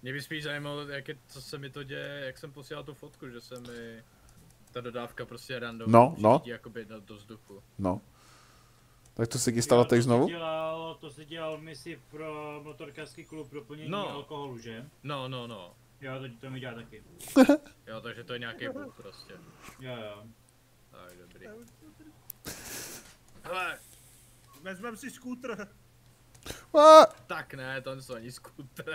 Mě by spíš zajímalo, co se mi to děje, jak jsem posílal tu fotku, že se mi ta dodávka prostě randomně přijíždí jakoby do vzduchu. No. Tak to se ti stalo teď znovu? To si dělal misi pro motorkářský klub pro plnění alkoholu, že? No. Jo, to mi dělá taky. Jo, takže to je nějaký bug prostě. Jo. Tak, dobrý. Hele, vezmem si skútr. Tak ne, to nejsou ani skútr.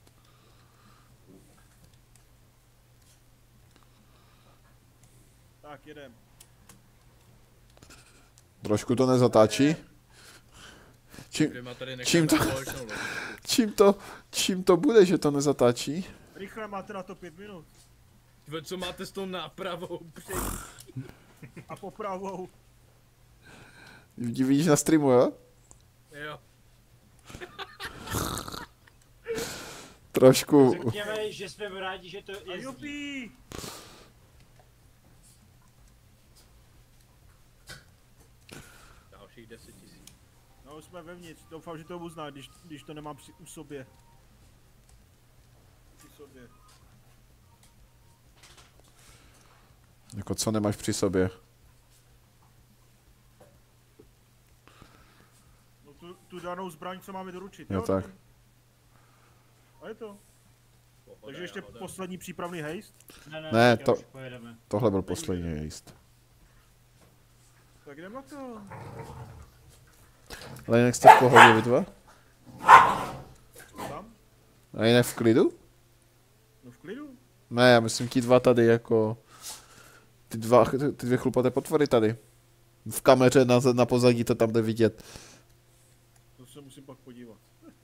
Tak, jedem. Trošku to nezatáčí. Čím to bude, že to nezatáčí? Rychle, máte na to 5 minut. Tve, co máte s tou nápravou? A popravou. Vidíš na streamu, jo? Jo. Trošku. Řekněme, že jsme rádi, že to jezdí. Jupí! Dalších 10 000. No, jsme vevnitř, doufám, že to uzná, když to nemám u sobě. Při sobě. Jako co nemáš při sobě? No tu danou zbraň, co máme doručit, jo? Tak. A je to. Takže ještě poslední přípravný hejst? Ne, tohle byl poslední hejst. Tak jdem na to. Ale jinak jste v pohodě, vy dva? Tam? A jinak v klidu? No v klidu. Ne, já myslím ti dva tady jako... Ty dvě chlupaté potvory tady. V kameře na pozadí to tam jde vidět. To se musím pak podívat.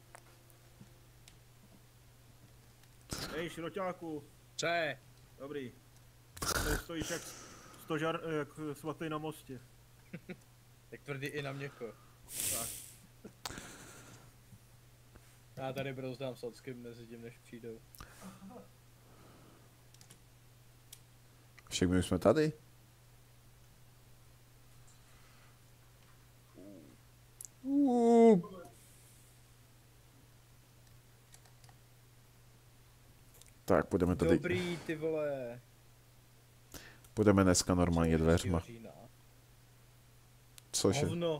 Hej, široťáku. Co je? Dobrý. Tady stojíš jak stožar, jak svatý na mostě. Jak tvrdý i na měko. Tak. Já tady brouzdám sockým mezi tím, než přijdou. Však my už jsme tady. Tak, půjdeme tady. Dobrý, ty vole. Půjdeme dneska normálně dveřma. Cože? Hovno.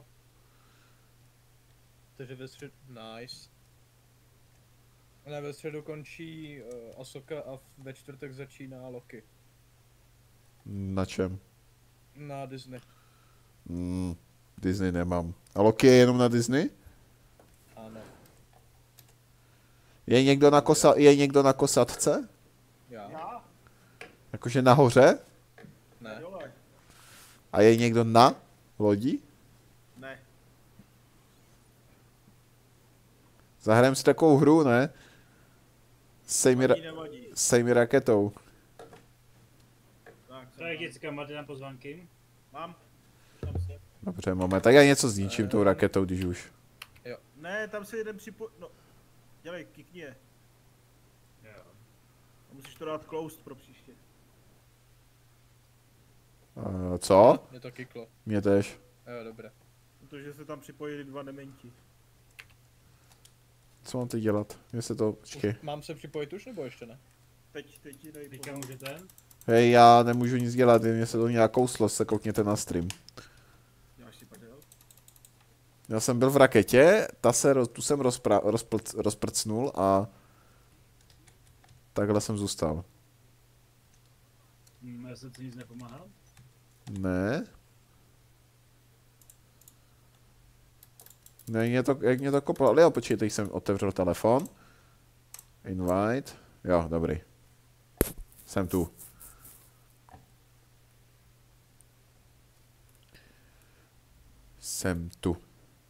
Takže ve středu... Nice. Ne, ve středu končí Ahsoka a ve čtvrtek začíná Loki. Na čem? Na Disney. Disney nemám. A Loki je jenom na Disney? Ano. Je někdo na kosatce? Já. Jakože nahoře? Ne. A je někdo na lodi? Ne. Zahrajeme si takovou hru, ne? Sej mi raketou. Tak děcka, máte tam pozvánky? Mám. Dobře, moment, tak já něco zničím tou raketou, když už. Jo. Ne, tam se jeden no. Dělej, kikni je. Jo. A musíš to dát closed pro příště. Co? Mě to kiklo. Mě tež. Jo, dobré. Protože se tam připojili dva dementi. Co mám teď dělat? Mně se to... Počkej. Mám se připojit už, nebo ještě ne? Teď ti dej. Teďka můžete? Hej, já nemůžu nic dělat, mně se to nějak kouslo, se koukněte na stream. Děláš si padel? Já jsem byl v raketě, tu jsem rozprcnul a... Takhle jsem zůstal. Já jsem ti nic nepomáhal? Ne. Ne, jak mě to kopalo, ale jo, počkej, teď jsem otevřel telefon. Invite, jo, dobrý. Jsem tu. Jsem tu.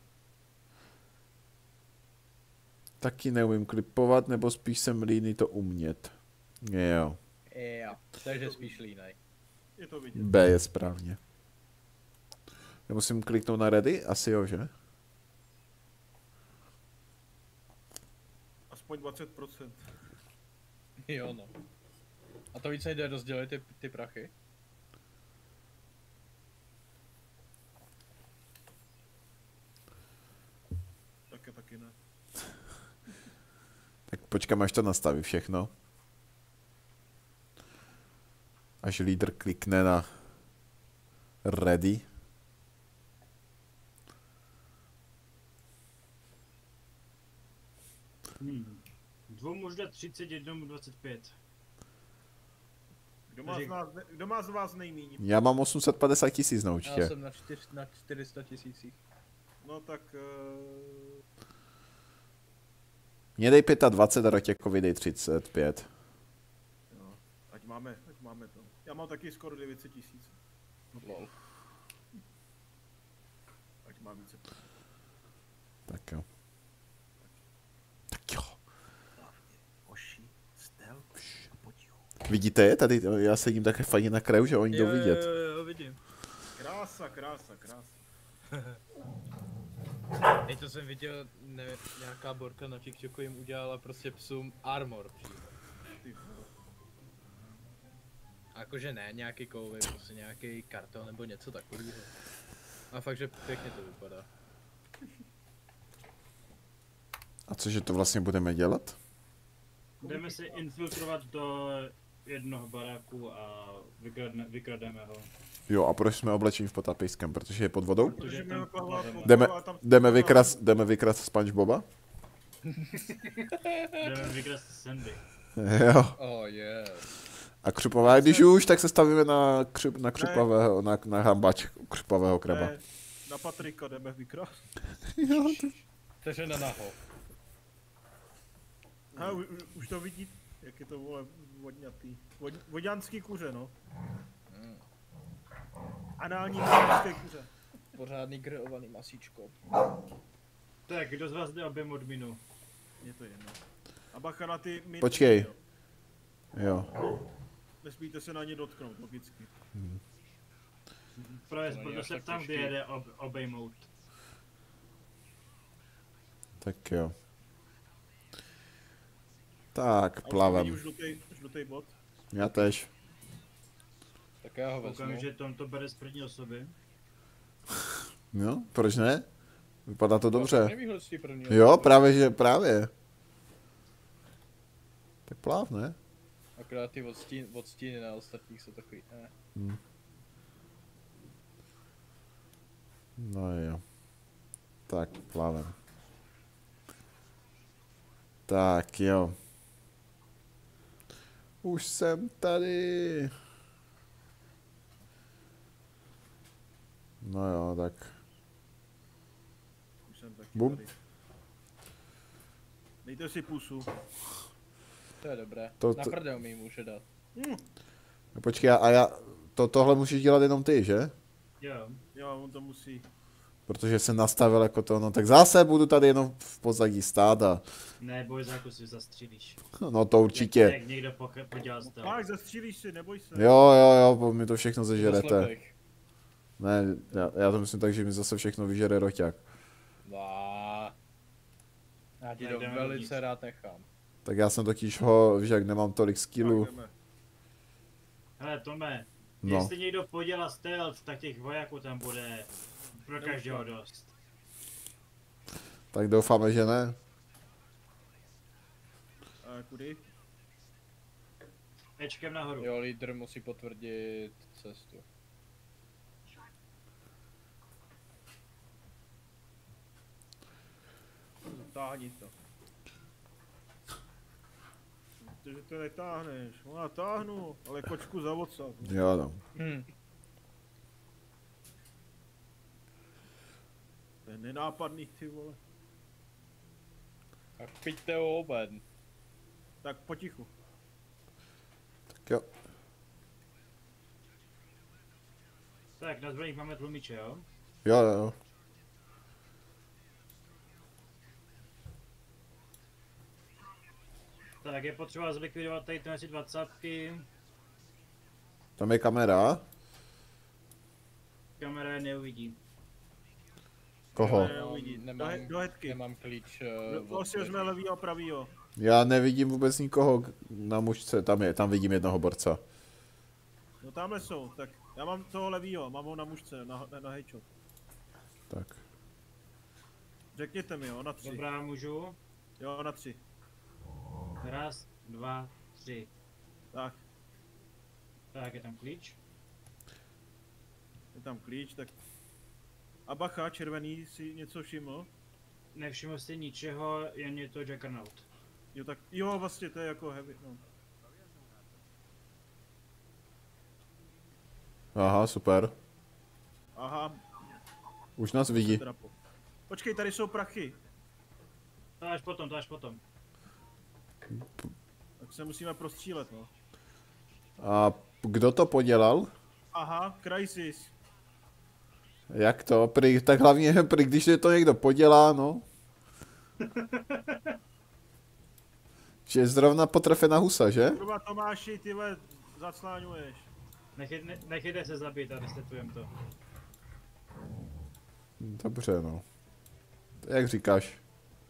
Taky neumím klipovat, nebo spíš jsem líný to umět. Jo. Jo, takže spíš línej. Je to vidět. B je správně. Já musím kliknout na ready? Asi jo, že? Aspoň 20%. Jo, no. A to víc nejde rozdělit ty prachy? Taky ne. Tak počkám, až to nastaví všechno. Až lídr klikne na ready. Dvou muž dá 30, jednomu 25. Kdo má z vás nejméně? Já mám 850 000 na Já účtě. jsem na 400 000. No tak... Mně dej 25 a Rotěkovi dej 35. Jo, ať máme to. Já mám taky skoro 900 000. Lol. Ať má více. Tak jo. Tak jo. Hoši, stel, potichu. Vidíte je? Tady já sedím také fajně na kraju, že oni jdou vidět. Jo, vidím. Krása. Teď to jsem viděl, nějaká borka na TikToku jim udělala prostě psům armor přímo. Ty vole. Jakože ne nějaký kovy, prostě nějaký karton nebo něco takového. A fakt, že pěkně to vypadá. A cože to vlastně budeme dělat? Jdeme se infiltrovat do jednoho baráku a vykrademe ho. Jo, a proč jsme oblečeni v potapejském? Protože je pod vodou? Protože Jdeme tam Jdeme vykrast SpongeBoba? jdeme vykrást Sandy. Jo. Oh yes. A křupová, když už, tak se stavíme na křupavého, na hambač křupavého kraba. Ne, na Patrika jdeme vykrást. Takže na naho. Už to vidíte, jak je to vole vodňatý. Vodňanský kuře, no. Anální vodňanské kuře. Pořádný grillovaný masíčko. Tak, kdo z vás jde objem odminu? Je to jedno. A bacha na ty miny. Počkej. Jo. Nesmíte se na ně dotknout, logicky. Právě To není proto až se tak ptám, kdy těžký. jede obejmout. Tak jo. Tak, A plavem. už žlutý bod. Já tež. Tak já ho vezmu. Koukám, že Tom to bere z první osoby. Jo, proč ne? Vypadá to dobře. Nevýhod z té první Jo, osoby. právě. Tak pláv, ne? Akorát ty odstíny na ostatních jsou takový, No jo. Tak, plavem. Tak jo. Už jsem tady. No jo, tak. Už jsem taky Bum. tady. Dejte si pusu. To je dobré. To- Na to- prdel mi ji může dát. Počkej, a já... Tohle musíš dělat jenom ty, že? Jo. Jo, on to musí. Protože jsem nastavil jako to, no tak zase budu tady jenom v pozadí stát a... Ne, bojzáku si zastřílíš. No to určitě. Jak někdo podělal z toho. Tak, zastřílíš si, neboj se. Jo, mi to všechno Po zežerete. slepech. Ne, já to myslím tak, že mi zase všechno vyžere roťák. Já ti Tak to jdeme velice dovnitř. rád nechám. Tak já jsem totiž víš jak nemám tolik skillů. Tak jdeme. Hele, Tome, No. jestli někdo podělá stealth, tak těch vojáků tam bude pro každého dost. Tak doufáme, že ne. A kudy? Ečkem nahoru. Jo, lídr musí potvrdit cestu. Táhni to. Protože to netáhneš. No já táhnu, ale kočku za odsad. Jo, no. To je nenápadný, ty vole. Tak pijďte o oben. Tak potichu. Tak jo. Tak, na zbraních máme tlumiče, jo? Jo. Tak, je potřeba zlikvidovat tady tyhle si 20. Tam je kamera. Kamera je neuvidí. Koho? Do hetky. Nemám klíč Prostě jsme levýho a pravýho. Já nevidím vůbec nikoho na mužce. Tam vidím jednoho borca. No tamhle jsou, tak já mám toho levýho, mám ho na mužce, na hejčo. Tak. Řekněte mi jo, na 3. Dobrá, můžu. Jo, na 3. Raz, dva, tři. Tak, Tak, je tam klíč. je tam klíč, tak... A bacha, červený, si něco všiml? Nevšiml si ničeho, jen je to Juggernaut. Jo, tak, jo, vlastně to je jako heavy, no. Aha, super. Aha, Už nás vidí. počkej, tady jsou prachy. To až potom, to až potom. Tak se musíme prostřílet, no. A kdo to podělal? Aha, Crysis. Jak to? Tak hlavně, když je to někdo podělá, no. Že zrovna potrefená husa, že? Kurva Tomáši, ty vole, zacláňuješ. Nechejte se zabít a resetujem to. Dobře, no. Jak říkáš?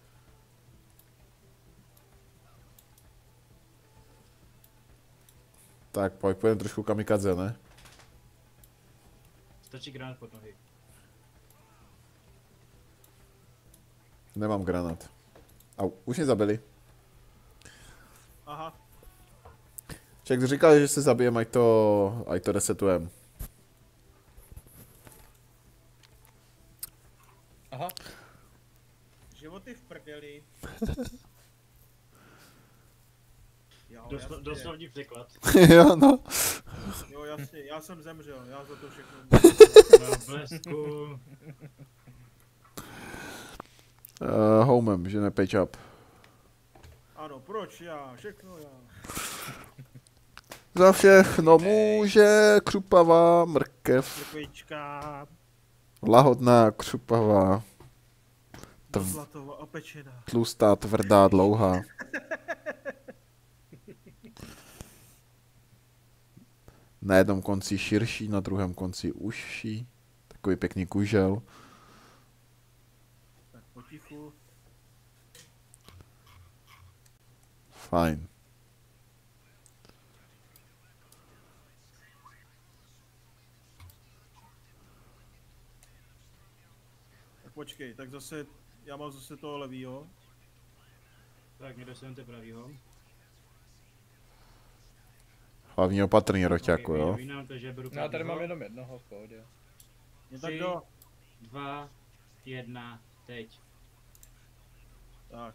Tak, pojďme trošku kamikadze, ne? Stačí granát pod nohy. Nemám granát. Au, už mě zabili. Aha, Však říkal, že se zabijem, ať to resetujem. Aha. životy v prdeli. Jo, Doslovní překlad. Jo, no. Jo, jasně, já jsem zemřel, já za to všechno. Na blesku. Homem, že ne page up. Ano, proč já, všechno já. Za všechno může křupavá mrkev. Mrkvička, Lahodná, křupavá, zlatová a pečená. tlustá, tvrdá, dlouhá. Na jednom konci širší, na druhém konci užší. Takový pěkný kužel. Tak potichu. Fajn. Tak počkej, tak zase, já mám zase toho levýho. Tak, mě dostanete pravýho. Hlavně opatrný, Roťáku, jo? Vynám to, že beru No, já tady pravýho. mám jenom jednoho v pohodě. Je tak 3, do. 2, 1, teď. Tak.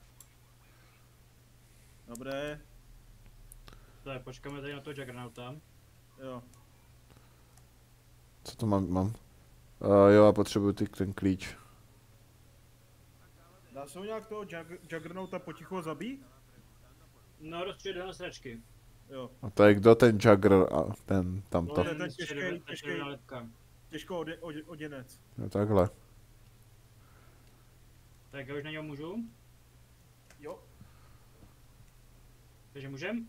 Dobré, Tak, počkáme tady na to Juggernauta. jo. Co to mám? Jo, já potřebuji ten klíč. Dá se ho nějak toho Juggernauta potichu zabít? No, rozstřelit ho na sračky. Jo. A to je kdo ten Jugger a ten tamto? No, ten těžký nálepka. těžko oděnec. Jo, takhle. Tak já už na něho můžu? Jo. Takže můžem?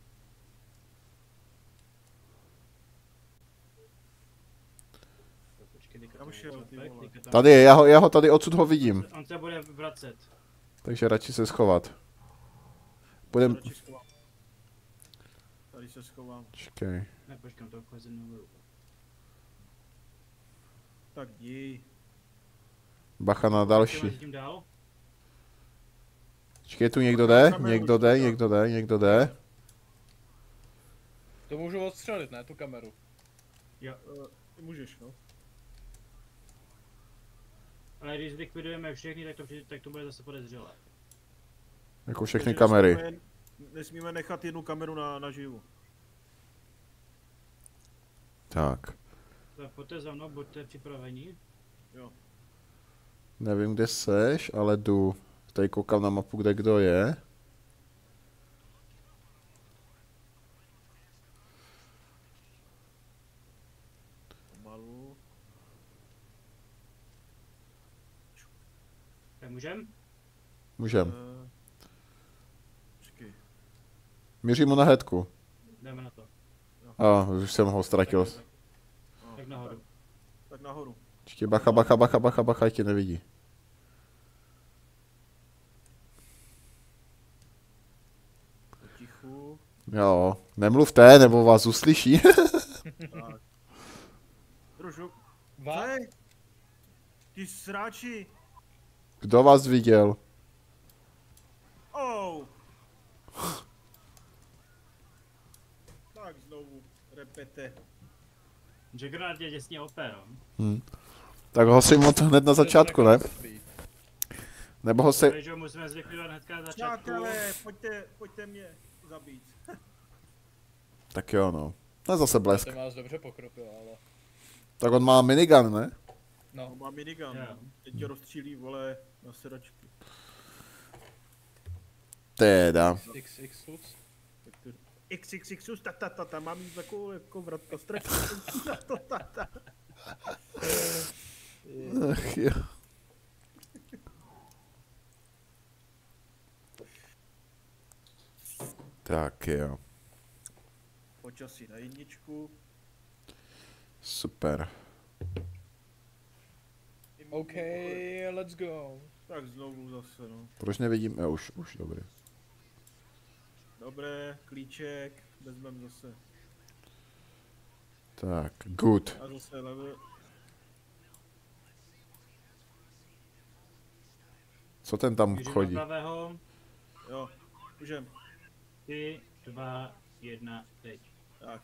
Počkej, teďka Kam to šel, je ty tak, vole? teďka tam- Tady je, já ho tady odsud ho vidím. On se bude vracet. Takže radši se schovat. Budem... Radši schovám. Tady se schovám. Čekej. Ne, počkám, to chozím nahoru. Tak jdi. Bacha na Počkej, další. tím dál. Čekej, tu někdo jde? Někdo jde? To můžu odstřelit, ne, tu kameru. Jo. Můžeš, no. Ale když zlikvidujeme všechny, tak to bude zase podezřelé. Jako všechny Takže kamery. Nesmíme nechat jednu kameru naživu. Tak. Tak pojďte za mnou, buďte připraveni. Jo. Nevím, kde seš, ale jdu. Tady koukám na mapu, kde kdo je. Pomalu. Tak můžem? Můžem. Počkej. Mířím mu na headku. Jdeme na to. A, už jsem ho ztratil. Tak nahoru. Tak nahoru. Čekej, bacha, tě nevidí. Potichu. Jo, nemluvte, nebo vás uslyší. Tak. Družu. Vás? Hej! Ty sráči! Kdo vás viděl? Oh! Repete. Juggernaut je děsně OP, no. Tak ho si moc hned na začátku, ne? Nebo ho si... Takže musíme zlikvidovat hnedka na začátku. Přátelé, pojďte mě zabít. Tak jo, no. To je zase blesk. Jsem vás dobře pokropil, ale... Tak on má minigun, ne? No. On má minigun. Jo. Teď tě rozstřílí, vole, na sedačky. Teda. XX Suits. Tak to... XXX, ta, mám jít takovou jako vratka strašně. Ach jo. Tak jo. Počasí na jedničku. Super. OK, let's go. Tak znovu zase, no. Proč nevidím? Jo, už dobrý. Dobré, klíček, vezmem zase. Tak, good. A zase level. Co ten tam Mířím chodí? na pravého. Jo, můžem. 3, 2, 1, teď. Tak.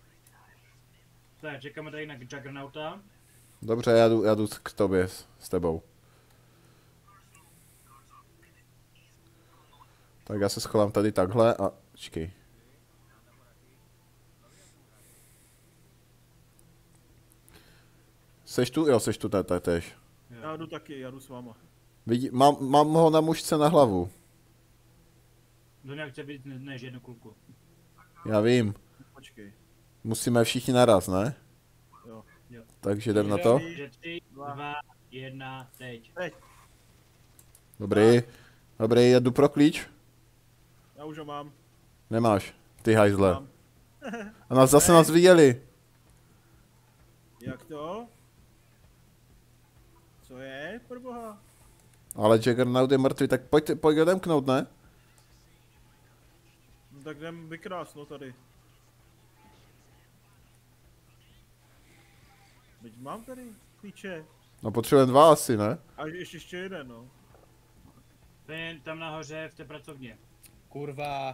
Tak, čekáme tady na Juggernauta. Dobře, já jdu k tobě, s tebou. Tak já se schovám tady takhle a... Čekej. Seš tu? Jo, seš tu tež. Já jdu taky, já jdu s váma. Mám ho na mužce na hlavu. Kdo nějak chce být než jednu kulku. Já vím. Počkej. Musíme všichni naraz, ne? Jo. Takže jdem na to. Takže 3, 2, 1, teď. Dobrý. Dobrý, jdu pro klíč. Já už ho mám. Nemáš. Ty hajzle. Mám. A zase nás viděli. Jak to? Co je, proboha? Ale Juggernaut je mrtvý, tak pojď ho demknout, ne? No tak jdem vykrásno tady. Teď mám tady klíče. No potřebujeme 2 asi, ne? A ještě jeden, no. Ten tam nahoře v té pracovně. Kurva.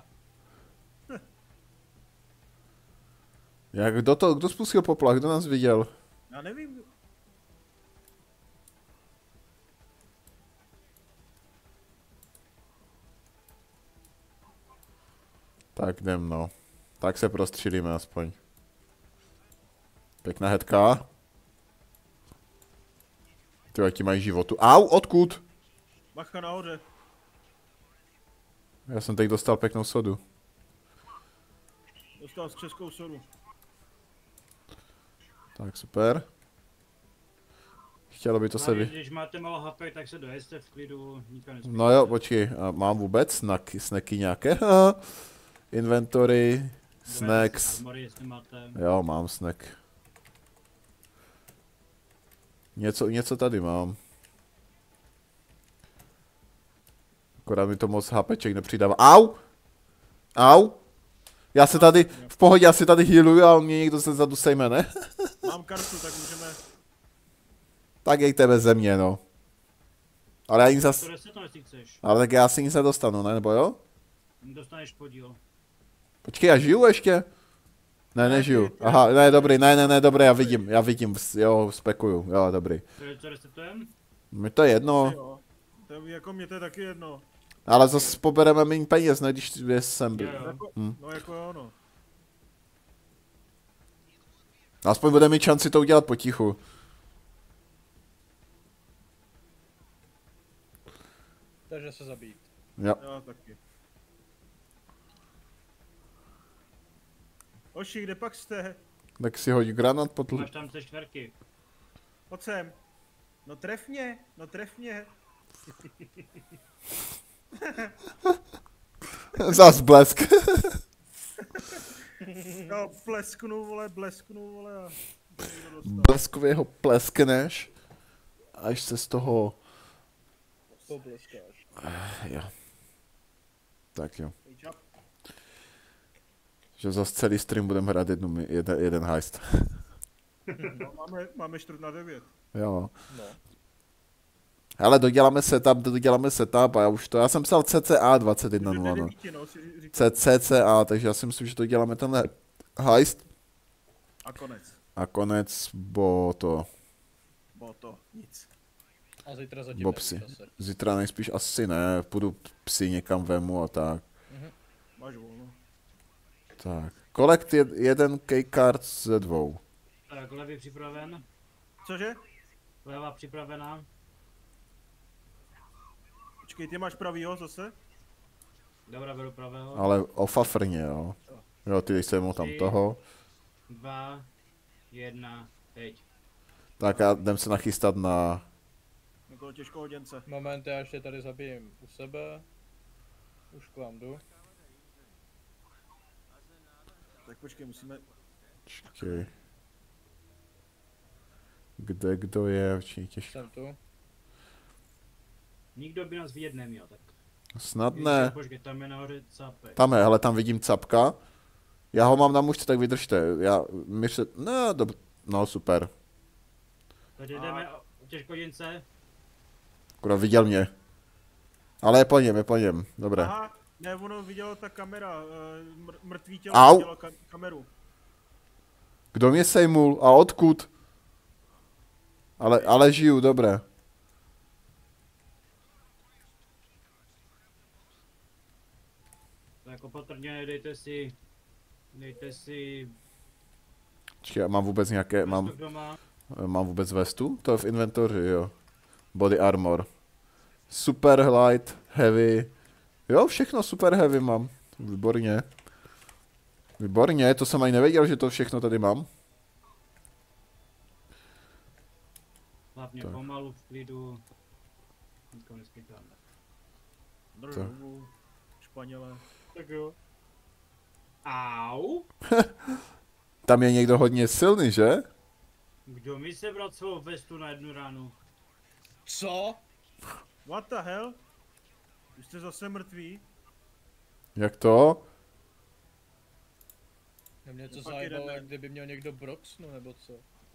Kdo spustil poplach, kdo nás viděl? Já nevím. Tak jdem, no. Tak se prostřílíme aspoň. Pěkná headka. Ty jaký mají životu. Au, odkud? Bacha nahoře. Já jsem teď dostal pěknou sodu. Dostal z českou sodu. Tak super. Chtělo by to se Když máte malo HP, tak se dojezte v klidu, nikdo nespíte. No jo, počkej, a mám vůbec snacky nějaké? Inventory, snacks. Armory, jestli máte. Jo, mám snack. Něco tady mám. Akorát mi to moc HPček nepřidává. Au! Au! Já se tady, v pohodě, já si tady healuju a on mě někdo se zadu sejme, ne? Mám kartu, tak můžeme... Tak jejte bez země, no. Ale já nic zas... To resetno, jestli chceš. Ale tak já si nic nedostanu, ne? Nebo jo? Dostaneš podíl. Počkej, já žiju ještě? Ne, nežiju. Aha, ne, dobrý, ne, dobrý, já vidím, jo, spekuju, jo, dobrý. Co resetujem? Mi to je jedno, Jo. To jako mě to je taky jedno. ale zase pobereme méně peněz, ne, když jsem byl. Jo. Jako, no jako jo, no. Aspoň budeme mít šanci to udělat potichu. Takže se zabít. Jo. Já taky. Oši, kde pak jste? Tak si hoď granát pod... Máš tam ty čtverky. Pojď sem. No tref mě, no tref mě. Zas blesk. No, blesknu, vole a... Bleskově ho pleskneš, až se z toho... Pobleskáš. Jo. Tak jo. Že zase celý stream budeme hrát jeden heist. No, máme 4/9. Jo. No. Ale doděláme setup a já jsem psal CCA 21.00. No, si říkám. CCA, takže já si myslím, že doděláme tenhle heist. A konec. A konec, bo to. Bylo to nic. A zítra zatím Bobsy. nevíš zase. Zítra nejspíš asi ne, půjdu psy někam vemu a tak. Máš volno. Tak. Collect jeden keycard ze 2. Tak, levý připraven. Cože? Levá připravená. Počkej, ty máš pravýho zase? Dobrá, beru pravého. Ale ofafrně, jo. Jo, ty dej se mu tam 3, toho. 2, 1, teď. Tak já jdem se nachystat na... Na toho těžkohoděnce. Moment, já ještě tady zabijím u sebe. Už k vám jdu. Tak počkej, musíme... Počkej. Kde kdo je? Těžko. Jsem tu. Nikdo by nás vidět neměl, tak. Snad ne. Počkej, tam je nahoře capek. Tam je, hele, tam vidím capka. Já ho mám na mužce, tak vydržte. No, no super. Takže jdeme o těžkoděnce. Akorát viděl mě. Ale je po něm, dobré. Aha, ne, ono vidělo ta kamera, mrtvý tělo Au. vidělo kameru. Kdo mě sejmul a odkud? Ale žiju, dobré. Tak opatrně dejte si Počkej, já mám vůbec nějaké, mám doma. vestu? To je v inventoři, jo. Body armor. Super light, heavy. Jo, všechno super heavy mám. Výborně. Výborně, to jsem ani nevěděl, že to všechno tady mám. Hlavně Tak. pomalu, v klidu. Nikoho nespěcháme. Drž hubu, Španělé. Tak jo. Au. Tam je někdo hodně silný, že? Kdo mi sebral celou vestu na jednu ránu? Co? What the hell? Už jste zase mrtví? Jak to? Mě něco Pak zajímalo, jeden, jak kdyby měl někdo broxnu, nebo co?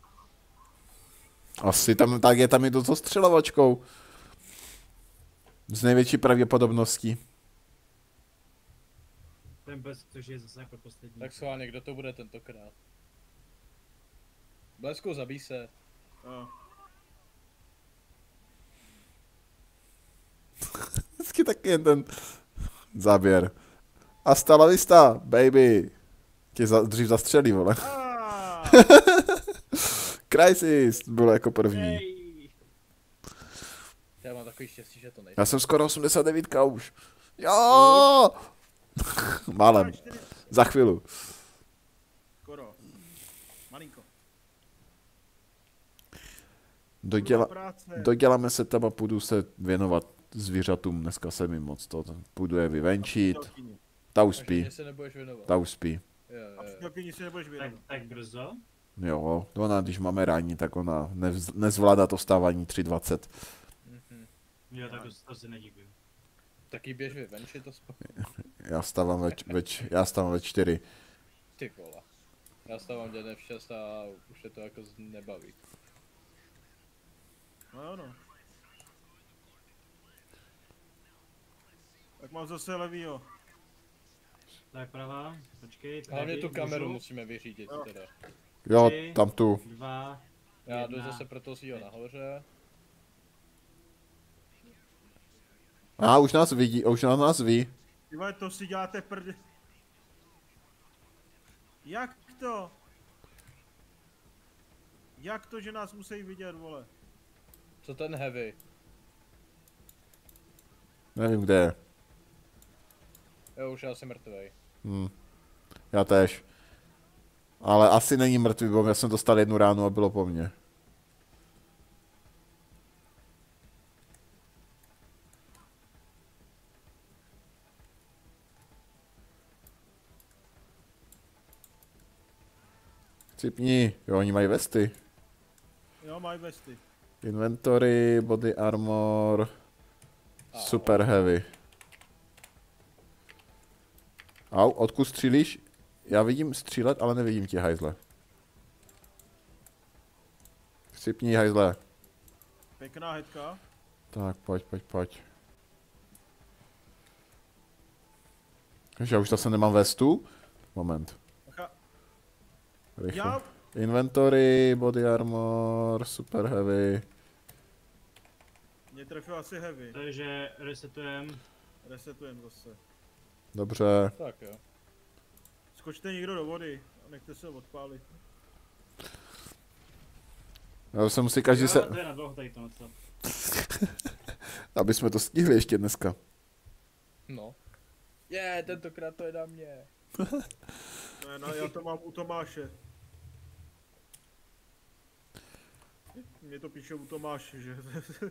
Asi tam, tak je tam i to s střelovačkou. Z největší pravděpodobností. Ten bez, což je zase jako poslední. Tak schválně, kdo to bude tentokrát? Blesku, zabij se. Jo. Vždycky taky jen ten záběr. Hasta la vista, baby. Tě dřív zastřelí, vole. Ah, Crisis bylo jako první. Hej. Já mám takový štěstí, že to nejde. Já jsem skoro 89 už. Jo! Málem. 4, Za chvíli. skoro. Malinko. Práce. Doděláme se tam a půjdu se věnovat zvířatům. Dneska se mi moc to. Půjdu je vyvenčit. Ta už Takže spí. mě se nebudeš věnovat. Ta už spí. Jo. A přítelkyni si nebudeš vědět. Tak brzo? Jo, ona když máme ranní, tak ona nezvládá to vstávání 3:20. Mhm. Jo, tak to se nedivím. Taky běž vyvenčit to spolu. Já stávám ve 4. Ty vole. Já stávám dědne v 6 a už je to jako nebaví. No jo, no. Tak mám zase levýho. Tak pravá, počkej. Hlavně tu kameru můžu? musíme vyřídit Jo. teda. Jo, 3, tam tu. 2, Já jdu 1. zase pro toho svýho nahoře. A už nás vidí, už nás ví. Ty vole, to si děláte prd... Jak to? Jak to, že nás musí vidět, vole? Co ten heavy? Nevím, kde je. Jo, už já jsem mrtvej. Já též. Ale asi není mrtvý, bo já jsem dostal 1 ránu a bylo po mně. Cipni, jo, oni mají vesty. Jo, mají vesty. Inventory, body armor, super heavy. Au, odkud střílíš? Já vidím střílet, ale nevidím tě, hajzle. Cipni, hajzle. Pěkná headka. Tak, pojď. Takže já už zase nemám vestu. Moment. Bacha. Rychle. Já Inventory, body armor, super heavy. Mě trefil asi heavy. Takže resetujem. Resetujem zase. Dobře. Tak jo. Skočte někdo do vody a nechte se odpálit. Já se musí každý se... To je na dlouho tady to co. Aby jsme to stihli ještě dneska. No. Tentokrát to je na mě. Ne, no, já to mám u Tomáše. Mě to píše u Tomáše, že...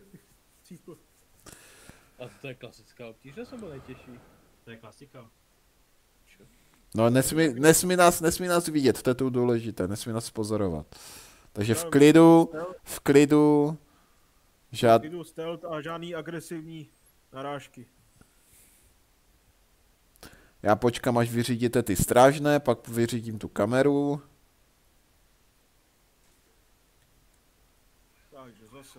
A to je klasická obtížnost, nebo nejtěžší? To je klasika. No nesmí nás vidět, to je to důležité, nesmí nás pozorovat. Takže v klidu, Jdu stealth a žádný agresivní narážky. Já počkám, až vyřídíte ty strážné, pak vyřídím tu kameru. Takže zase.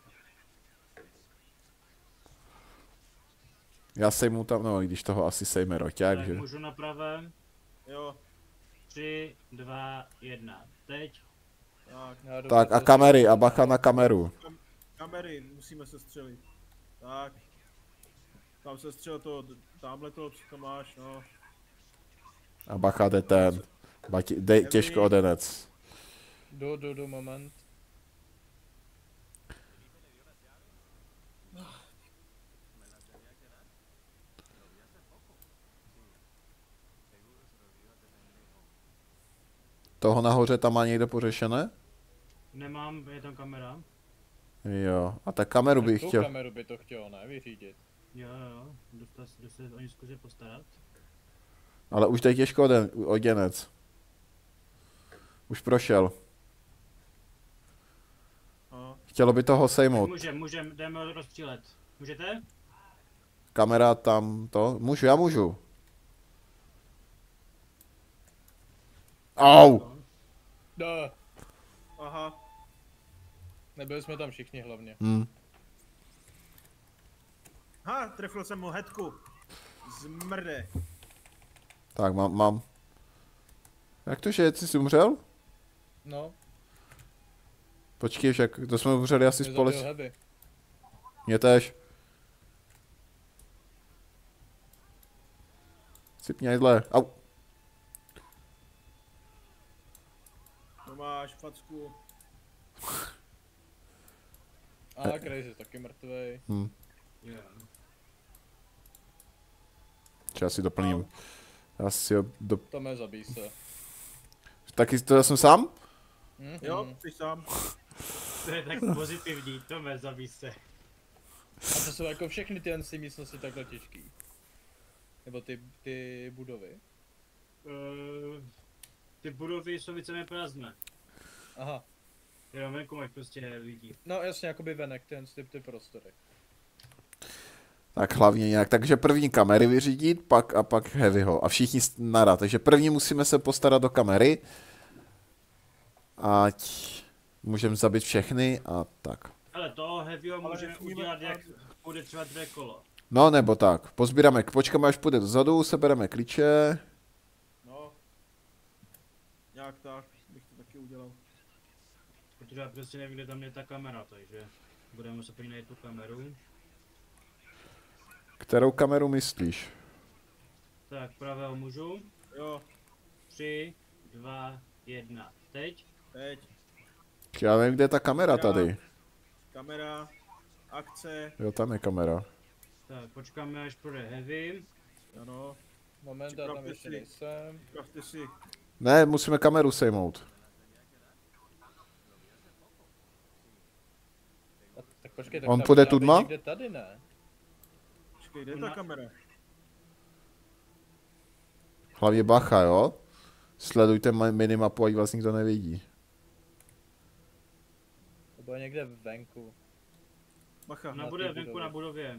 Já sejmu tam, no i když toho asi sejme roťák, Tak že? můžu na pravém. Jo. 3, 2, 1. Teď. Tak a kamery, a bacha na kameru. Kamery, musíme se střelit. Tak. Tam se střel to, tamhle to, co to máš, no. A bacha jde ten. Těžko odenec. Jdu, moment. Toho nahoře tam má někdo pořešené? Nemám, je tam kamera. Jo, a tak kameru bych chtěl. Kameru by to chtělo, ne? Vyřídit. Jo, jdu se o ní zkusit postarat. Ale už teď těžko oděnec. Už prošel. Chtělo by toho sejmout. Můžem, jdeme rozstřílet. Můžete? Kamera tam to. Můžu, já můžu. Au! No. Aha. Nebyli jsme tam všichni hlavně. Ha, trefil jsem mu headku. Zmrde. Tak mám. Jak to, že jsi umřel? No. Počkej, však to jsme umřeli asi společně. Mě též. Sypni jídle. Au. To máš facku. A Crazy taky mrtvej. Yeah. Já si doplním. Já si ho Tome, zabij se. Taky to já jsem sám? Jo, jsi sám. To je tak pozitivní, Tome, zabij se. A to jsou jako všechny ty místnosti takhle těžký. Nebo ty budovy. Ty budovy jsou víceméně prázdné. Aha. Jenom venku máš prostě lidí. No jasně, jakoby venek, ty prostory. Tak hlavně nějak, takže první kamery vyřídit, pak heavyho a všichni naraz. Takže první musíme se postarat do kamery. Ať můžeme zabít všechny a tak. Ale toho heavyho můžeme udělat, jak bude třeba 2 kolo. No nebo tak, pozbíráme, počkáme až půjde dozadu, sebereme klíče. No. Nějak tak, bych to taky udělal. Protože já prostě nevím, kde tam je ta kamera, takže budeme muset najít tu kameru. Kterou kameru myslíš? Tak, pravého můžu. Jo. 3, 2, 1. Teď. Já nevím, kde je ta kamera tady. Kamera. Akce. Jo, tam je kamera. Tak, počkáme, až projde heavy. Ano. Moment, já tam ještě nejsem. Připravte si. Ne, musíme kameru sejmout. Tak počkej, tak on tam půjde tudma? někde tady, ne? Počkej, kde je ta kamera? Hlavně bacha, jo? Sledujte minimapu, ať vás nikdo nevidí. To bylo někde venku. Bacha. Bude venku na budově.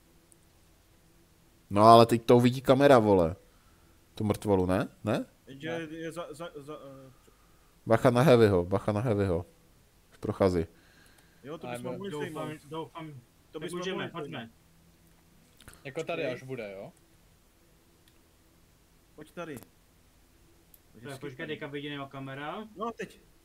No ale teď to uvidí kamera, vole. Tu mrtvolu, ne? Ne? Je Bacha na heavyho, bacha na heavyho. Už prochází. Jo, to bychom mohli sejmout. Doufám. To bychom můžeme, mohli pojďme. Jako tady až bude, jo? Pojď tady. Tak počkej, teďka vidí jeho kamera. No teď.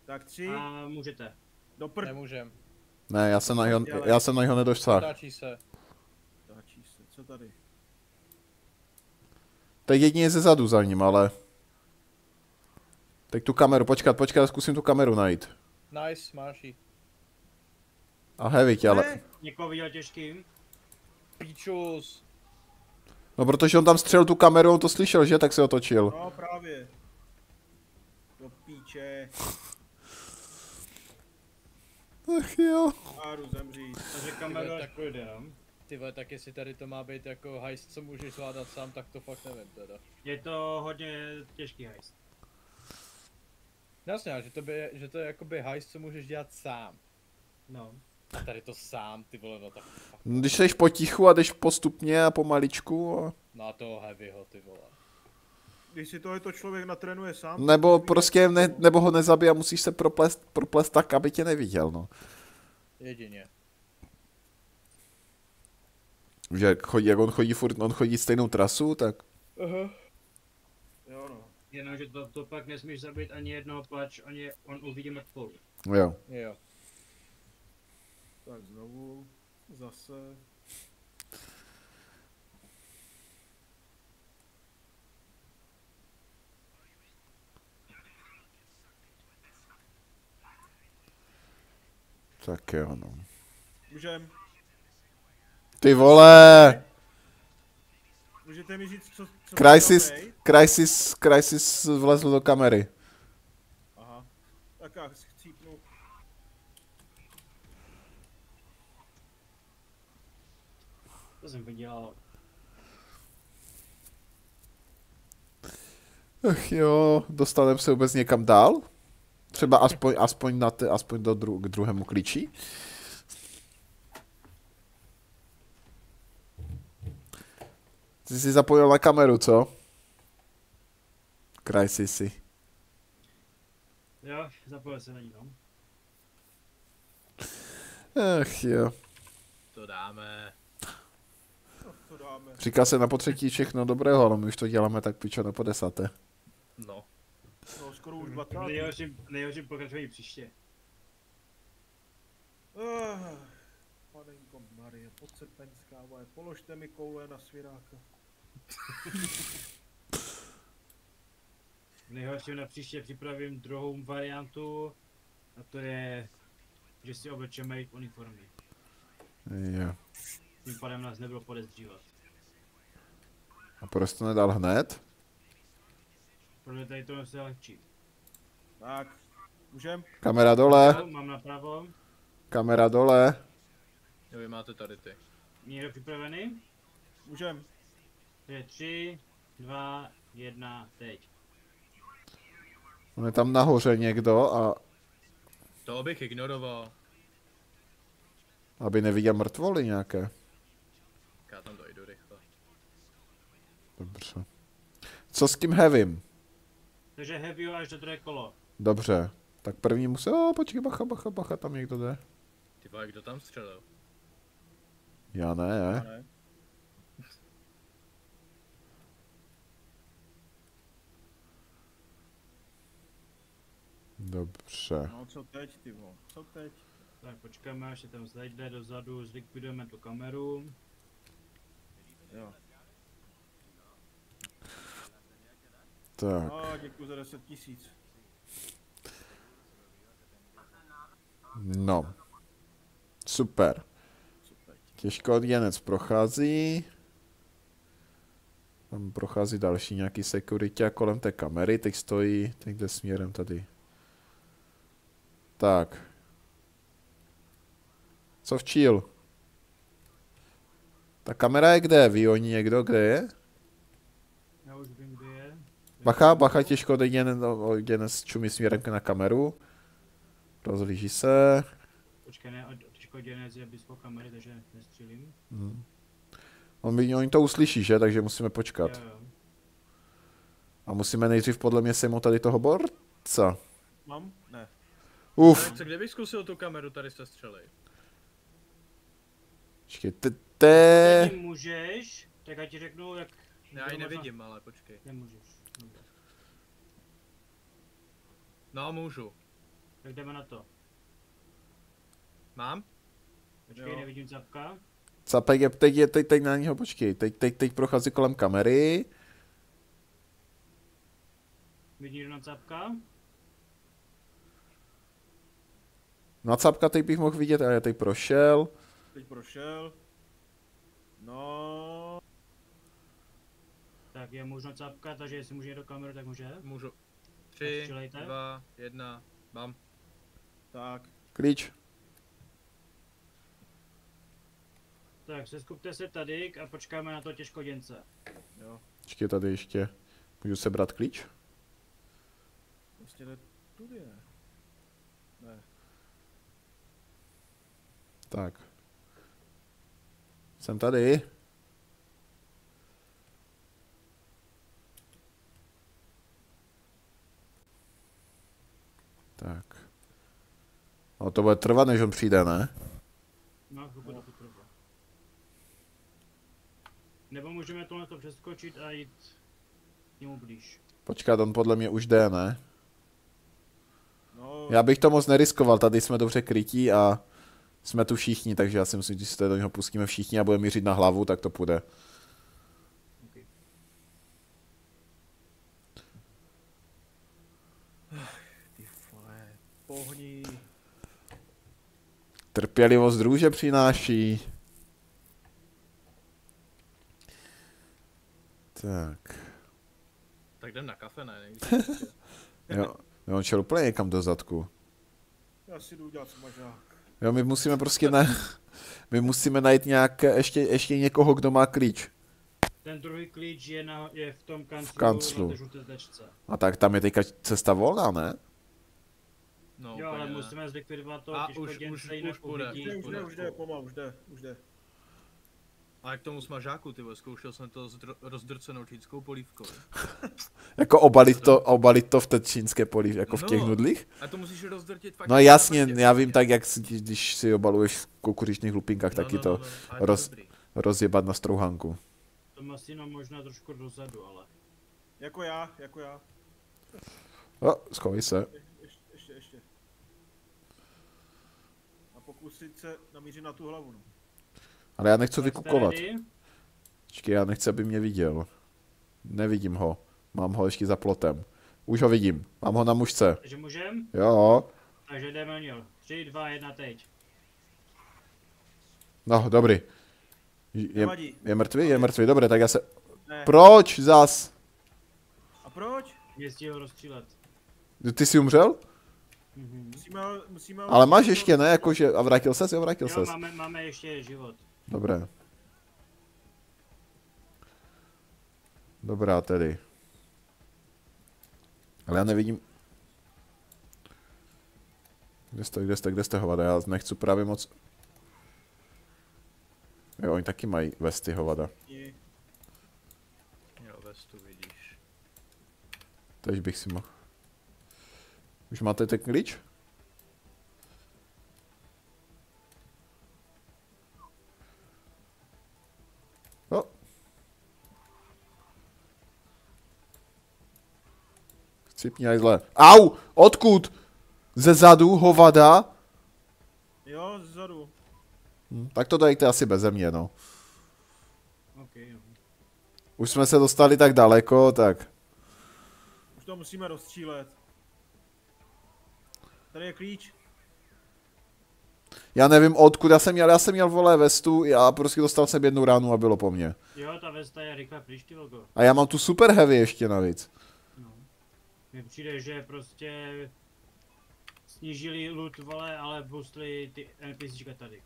Tak 3, A můžete. do prd... Nemůžem. Ne, já jsem na něho nedosáhl. Otáčí se. Táčí se, co tady? To je jedině ze zadu za ním, ale... Teď tu kameru, počkat, zkusím tu kameru najít. Nice, máš jí. A heavy, ale... Ne, Někoho viděl těžkým? Píčus. No protože on tam střelil tu kameru, on to slyšel, že? Tak se otočil. no právě. Do píče. Ach jo. Áru, zemří. Takže kameru až tak- projde, no. Ty vole, tak jestli tady to má být jako heist, co můžeš zvládat sám, tak to fakt nevím teda. Je to hodně těžký heist. Jasně, ale že to je jakoby heist, co můžeš dělat sám. No. A tady to sám, ty vole, no tak fakt. Když jdeš potichu a jdeš postupně a pomaličku a... No a toho heavyho, ty vole. Když si tohleto člověk natrénuje sám... Nebo tak prostě nebo ho nezabij a musíš se proplést tak, aby tě neviděl, no. Jedině. Že jak on chodí furt, on chodí stejnou trasu, tak... Aha. Jo no. Jenomže to pak nesmíš zabít ani jednoho, pač on uvidí mrtvolu. Jo. Jo. Tak znovu. Zase. Tak jo, no. Můžem. Ty vole! Můžete mi říct, co Crisis vlezl do kamery. Aha. Tak já chcípnu. To jsem vydělal. Ach jo, dostaneme se vůbec někam dál? Třeba aspoň k druhému klíči? Ty jsi zapojil na kameru, co? Crisisy. Jo, zapojil se na ní, no. Ach jo. To dáme. No, to dáme. Říká se na potřetí všechno dobrého, ale my už to děláme tak pičo po 10. No. No, skoro už 20. Nejhorší pokračování příště. Panenko Marie, podsepenská, vole, položte mi koule na svěráka. Nejhorší na příště připravím druhou variantu. A to je, že si oblečeme jejich uniformy. Jo. Tím pádem nás nebylo podezřívat. A proč to nedal hned? Protože tady to je lehčí. Tak, můžem? Kamera dole, Mám napravo. kamera dole. Jo, vy máte tady ty. Někdo připravený? Můžem. To je 3, 2, 1, teď. On je tam nahoře někdo a To bych ignoroval. aby neviděl mrtvoly nějaké. Já tam dojdu rychle. Dobře. Co s tím heavym? Takže heavy až do druhé kolo. Dobře. Tak první musí... počkej, bacha, tam někdo jde. Ty vole, kdo tam střelil? Já ne. Ne. Dobře. No co teď, ty vole, co teď? Tak počkáme, až se tam zajde dozadu, zlikvidujeme tu kameru. Jo. Tak. Děkuji za 10 000. No. Super. Těžko odděnec prochází. Tam prochází další nějaký security a kolem té kamery. Teď stojí, teď jde směrem tady. Tak. Co včil? Ta kamera je kde? Ví oni někdo, kde je? Já už vím, kde je. Bacha, těžko odděnec čumí směrem na kameru. Rozlíží se. Počkej, ne, těžko dělnec je blízko kamery, takže nestřílím. Oni to uslyší, že? Takže musíme počkat. Jo. A musíme nejdřív podle mě sejmout tady toho borca. Mám? Ne. Uf. Co kdybych zkusil tu kameru tady se střelit? Počkej, Ty můžeš, tak já ti řeknu, jak... Já ji nevidím, ale počkej. Nemůžeš. No, můžu. Tak jdeme na to. Mám? Počkej, Jo. nevidím Capka. Capek je, teď na něho počkej, teď prochází kolem kamery. Vidíš na Capka? Na Capka teď bych mohl vidět, a já teď prošel. Teď prošel. No. Tak je možno Capka, takže jestli může jít do kamery, tak může. Můžu. 3, Střílejte. 2, 1, mám. Tak. Klíč. Tak seskupte se tady a počkáme na to těžkoděnce. Jo. Počkej, tady ještě. Můžu sebrat klíč? Prostě jde tudy, ne? Ne. Tak. Jsem tady. Tak. No to bude trvat, než on přijde, ne? No, chvilku to potrvá. Nebo můžeme tohle to přeskočit a jít k němu blíž. Počkat, on podle mě už jde, ne? No. Já bych to moc neriskoval, tady jsme dobře krytí a jsme tu všichni, takže já si myslím, že si to do něho pustíme všichni a budeme mířit na hlavu, tak to půjde. Okay. Ty vole. Pohni. Trpělivost drůže přináší. Tak. Tak jdem na kafe, ne? Jo, on šel úplně někam do zadku. Já si jdu udělat smažák. Jo, my musíme prostě my musíme najít nějak, ještě někoho, kdo má klíč. Ten druhý klíč je v tom kanclu, kanclu. na té žluté tečce. A tak tam je teďka cesta volná, ne? No, Jo, ale úplně ne. musíme zlikvidovat toho A těžkoděnce, jinak už půjde. uvidí. Už jde, pomalu, už jde. A jak tomu smažáku, ty vole, zkoušel jsem to s rozdrcenou čínskou polívkou. Jako obalit to v té čínské polívce, jako v těch No. nudlích? A to musíš rozdrtit fakt. No jasně, já vím tak, jak když si obaluješ v kukuřičných hlupínkách, taky to A je to roz- dobrý. rozjebat na strouhanku. To masino možná trošku dozadu, ale... Jako já. O, schovej se. Ještě. A pokusit se namířit na tu hlavu, no. Ale já nechci Tak jste vykukovat. ready? Počkej, já nechci, aby mě viděl. Nevidím ho. Mám ho ještě za plotem. Už ho vidím. Mám ho na mužce. Takže můžem? Jo. Takže jdeme na něj. 3, 2, 1, teď. No, dobrý. Nevadí. Je mrtvý? Je mrtvý. Dobré, tak já se... Ne. Proč zas? A proč? Městí ho rozstřílet. Ty jsi umřel? Musíme... Ale máš ještě, ne? Jakože... A vrátil ses? Jo, vrátil Jo, ses. máme ještě život. Dobré. Dobrá tedy. Ale já nevidím... Kde jste hovada? Já nechci právě moc... Jo, oni taky mají vesty hovada. Jo, vestu vidíš. Takže bych si mohl... Už máte ten klíč? Jo. Chcipni zle. Au! Odkud? Ze zadu hovada? Jo, zezadu. Tak to dejte asi beze mě, no. OK, jo. Už jsme se dostali tak daleko, tak... Už to musíme rozstřílet. Tady je klíč. Já nevím odkud, já jsem měl vole vestu, já prostě dostal jsem jednu ránu a bylo po mně. Jo, ta vesta je rychle pryč, ty logo. A já mám tu super heavy ještě navíc. No. Mně přijde, že prostě snížili loot, vole, ale boostli ty NPCčka tady.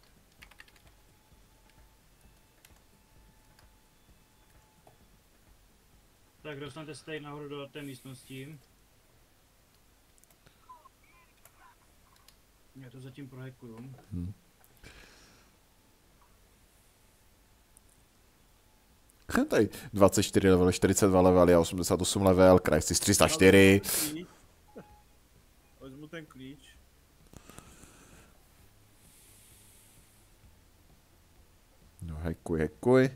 Tak dostanete se tady nahoru do té místnosti. Já to zatím prohekuju. Tady 24 level, 42 level a 88 level, Crysis 304. Vezmu ten klíč. No hekuj.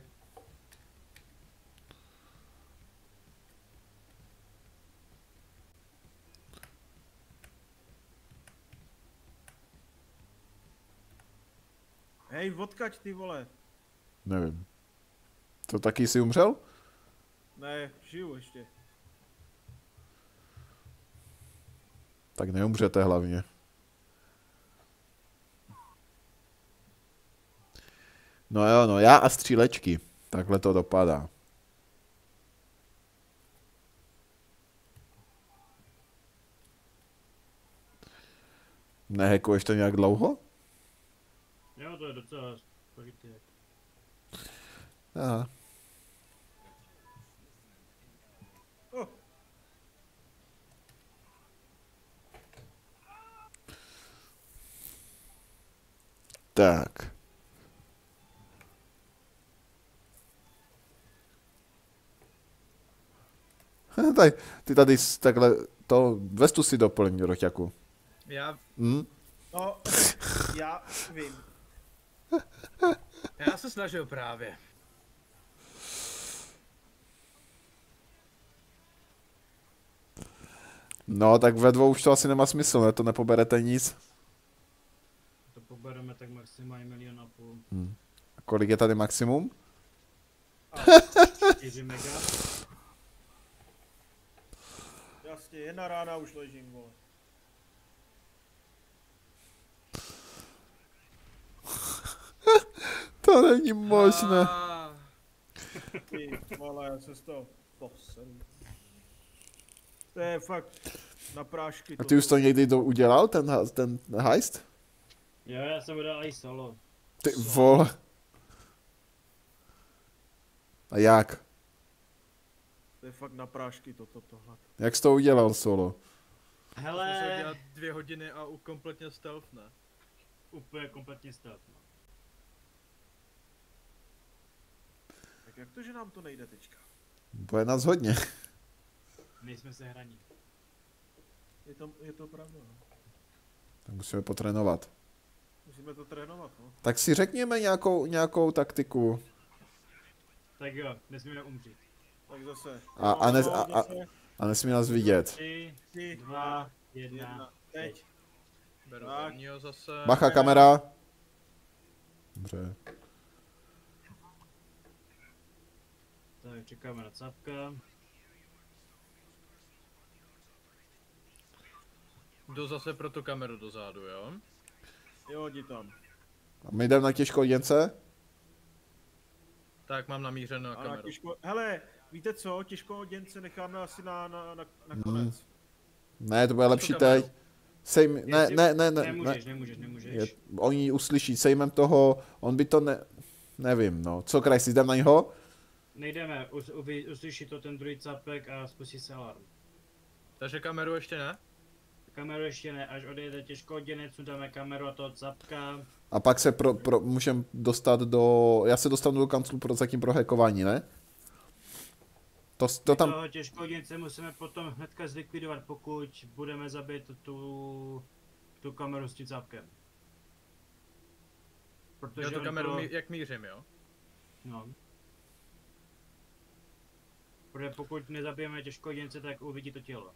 Hej, odkaď ty vole. Nevím. To taky jsi umřel? Ne, žiju ještě. Tak neumřete hlavně. No jo, no já a střílečky. Takhle to dopadá. Nehekuješ to nějak dlouho? Jo, to je docela složitý. Aha. Oh. Tak. Tady, ty tady takhle, to vestu si doplň, Roťaku. Já, No, já vím. já se snažil právě. No, tak ve dvou už to asi nemá smysl, ne? To nepoberete nic. To pobereme tak maximálně 1,5 milionu. A kolik je tady maximum? 4 mega. Jasně, 1 rána už ležím, vole. To není možné. Ty vole, já se z toho poseru. To je fakt na prášky. A ty už to někdy udělal, ten heist? Jo, já jsem udal i solo. Ty vole. A jak? To je fakt na prášky tohle. Jak jsi to udělal solo? Musel Hele, dělat 2 hodiny a kompletně stealth, ne? úplně kompletně stealth. No. Tak jak to, že nám to nejde teďka? Bude nás hodně. Nejsme se hraní. Je to pravda, no. Tak musíme potrénovat. Musíme to trénovat, no. Tak si řekněme nějakou taktiku. Tak jo, nesmíme umřít. Tak zase. A nesmí nás vidět. 3, 3, 2, 1. 1. Teď. Beru Tak. prvního zase. Bacha, kamera. Dobře. Tak čekáme na capka. Jdu zase pro tu kameru dozadu, jo? Jo, jdi tam. A my jdeme na těžkoděnce? Tak mám namířeno na A na kameru. hele, víte co, těžko děnce necháme asi na konec. Ne, to bude lepší kameru. teď. Sejm, ne. Nemůžeš. Oni uslyší, sejmem toho, on by to nevím, no. Co, Krajsi, jdem na něho? Nejdeme, uslyší to ten druhý capek a spustí se alarm. Takže kameru ještě ne? Kameru ještě ne, až odejde těžkoděnec, dáme kameru a toho capka. A pak se můžem dostat já se dostanu do kanclu zatím pro hackování, ne? To tam... Toho těžkoděnce musíme potom hnedka zlikvidovat, pokud budeme zabít tu kameru s tím capkem. Protože Jo, tu on kameru to- jak mířím, jo? No. Protože pokud nezabijeme těžkoděnce, tak uvidí to tělo.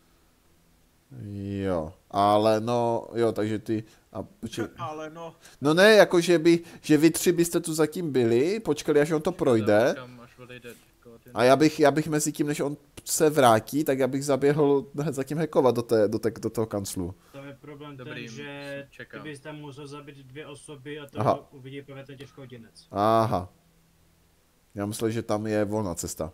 Jo, ale no, jo, takže ty... Ale no, No ne, jako že vy tři byste tu zatím byli, počkali, až on to projde. Kam, až odejde Kovatin. A já bych mezi tím, než on se vrátí, tak já bych zaběhl zatím hackovat do toho kanclu. Tam je problém Dobrý, ten, že ty čekám. bys tam musel zabít 2 osoby a Aha. to uvidí právě ten těžkoděnec. Aha. Já myslel, že tam je volná cesta.